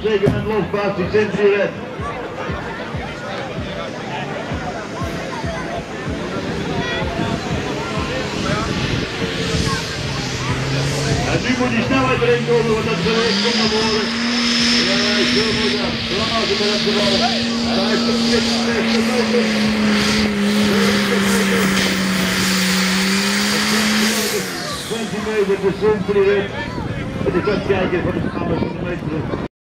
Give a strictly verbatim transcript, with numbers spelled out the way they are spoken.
Zeker met losbaas die Sentry red. En nu moet die snelheid erin komen, want dat is er echt naar voren. Ja, zo moet dat. Lang als het erin gevallen. vijftig, zestig meter. twintig meter de Sentry red. En ik ga kijken wat het gaat met de meter.